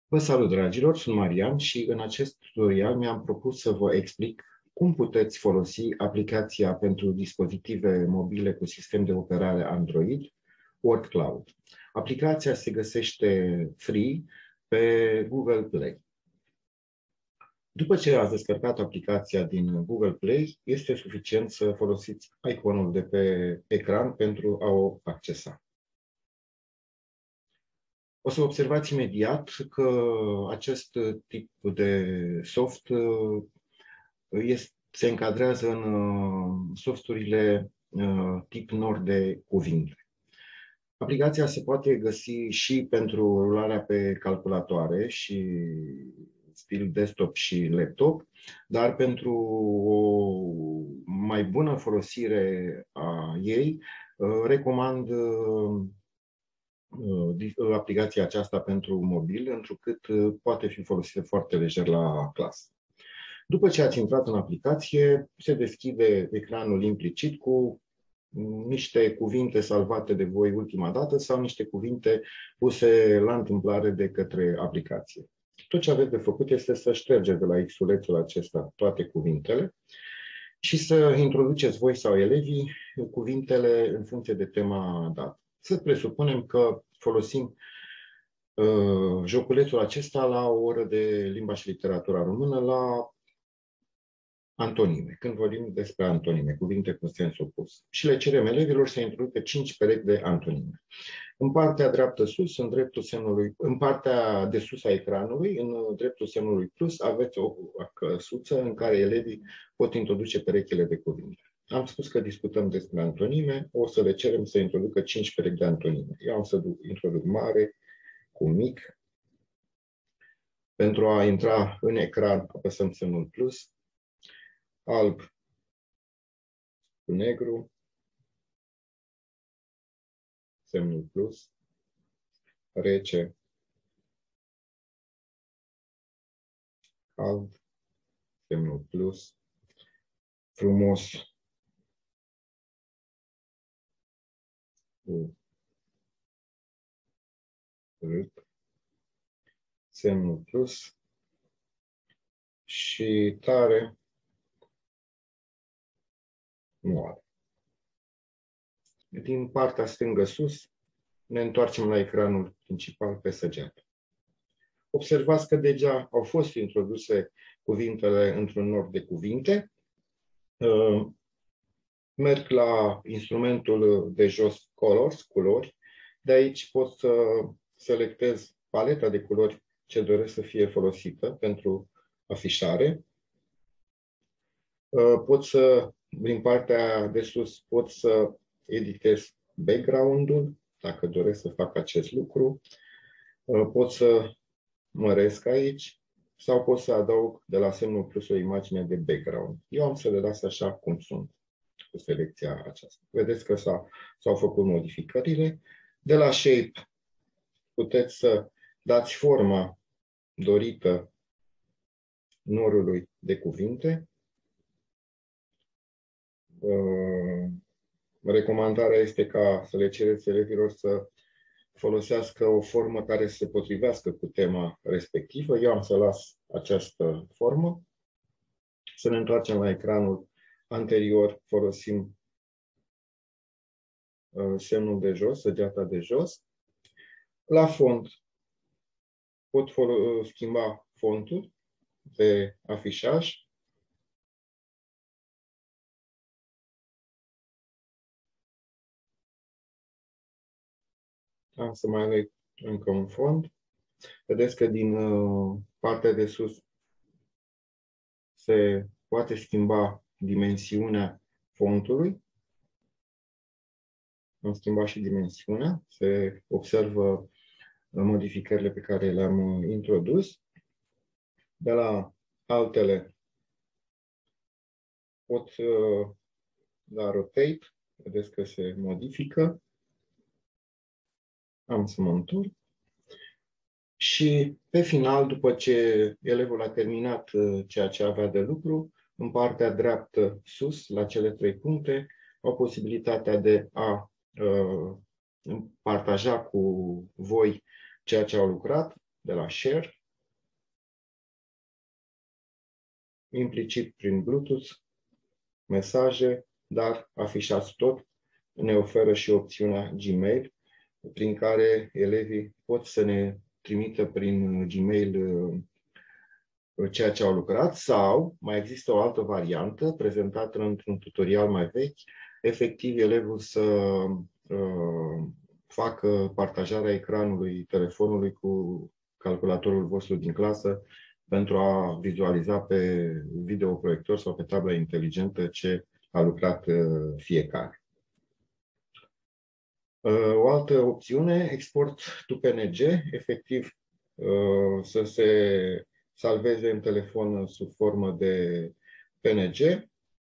Vă salut, dragilor, sunt Marian și în acest tutorial mi-am propus să vă explic cum puteți folosi aplicația pentru dispozitive mobile cu sistem de operare Android, WordCloud. Aplicația se găsește free pe Google Play. După ce ați descărcat aplicația din Google Play, este suficient să folosiți iconul de pe ecran pentru a o accesa. O să observați imediat că acest tip de soft se încadrează în softurile tip NOR de cuvinte. Aplicația se poate găsi și pentru rularea pe calculatoare și stil desktop și laptop, dar pentru o mai bună folosire a ei, recomand aplicația aceasta pentru mobil, întrucât poate fi folosită foarte lejer la clasă. După ce ați intrat în aplicație, se deschide ecranul implicit cu niște cuvinte salvate de voi ultima dată sau niște cuvinte puse la întâmplare de către aplicație. Tot ce aveți de făcut este să ștergeți de la X-ulețul acesta toate cuvintele și să introduceți voi sau elevii cuvintele în funcție de tema dată. Să presupunem că folosim joculețul acesta la o oră de limba și literatura română la antonime, când vorbim despre antonime, cuvinte cu sens opus. Și le cerem elevilor să introducă 5 perechi de antonime. În partea dreaptă sus, în partea de sus a ecranului, în dreptul semnului plus, aveți o căsuță în care elevii pot introduce perechile de cuvinte. Am spus că discutăm despre antonime, o să le cerem să introducă 5 perechi de antonime. Eu am să introduc mare cu mic. Pentru a intra în ecran, apăsăm semnul plus, alb cu negru, semnul plus, rece, cald, semnul plus, frumos, cu râc, semnul plus și tare, moale. Din partea stângă sus, ne întoarcem la ecranul principal pe săgeată. Observați că deja au fost introduse cuvintele într-un nor de cuvinte. Merg la instrumentul de jos Colors, culori. De aici pot să selectez paleta de culori ce doresc să fie folosită pentru afișare. Din partea de sus, pot să editez background-ul, dacă doresc să fac acest lucru. Pot să măresc aici sau pot să adaug de la semnul plus o imagine de background. Eu am să le las așa cum sunt cu selecția aceasta. Vedeți că s-au făcut modificările. De la shape puteți să dați forma dorită norului de cuvinte. Recomandarea este ca să le cereți elevilor să folosească o formă care să se potrivească cu tema respectivă. Eu am să las această formă. Să ne întoarcem la ecranul anterior, folosim semnul de jos, săgeata de jos. La font pot schimba fontul de afișaj. Am să mai aleg încă un font. Vedeți că din partea de sus se poate schimba dimensiunea fontului. Am schimbat și dimensiunea. Se observă modificările pe care le-am introdus. De la altele pot da rotate. Vedeți că se modifică. Am să mă întorc. Și pe final, după ce elevul a terminat ceea ce avea de lucru, în partea dreaptă sus, la cele 3 puncte, au posibilitatea de a partaja cu voi ceea ce au lucrat, de la share. implicit prin Bluetooth, mesaje, dar afișați tot. Ne oferă și opțiunea Gmail, prin care elevii pot să ne trimită prin Gmail ceea ce au lucrat, sau mai există o altă variantă prezentată într-un tutorial mai vechi, efectiv elevul să facă partajarea ecranului telefonului cu calculatorul vostru din clasă pentru a vizualiza pe videoproiector sau pe tabla inteligentă ce a lucrat fiecare. O altă opțiune, export to PNG, efectiv să se salveze în telefon sub formă de PNG.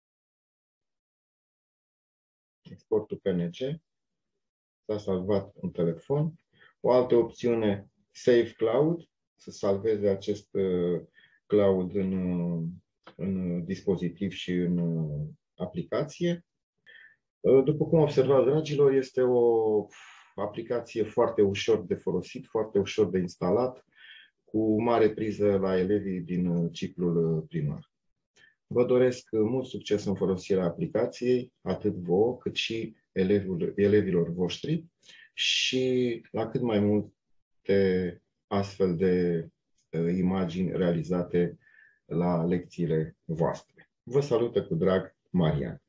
Export to PNG. S-a salvat în telefon. O altă opțiune, Save Cloud, să salveze acest cloud în dispozitiv și în aplicație. După cum observați, dragilor, este o aplicație foarte ușor de folosit, foarte ușor de instalat, cu mare priză la elevii din ciclul primar. Vă doresc mult succes în folosirea aplicației, atât vouă, cât și elevilor voștri, și la cât mai multe astfel de imagini realizate la lecțiile voastre. Vă salută cu drag Marian.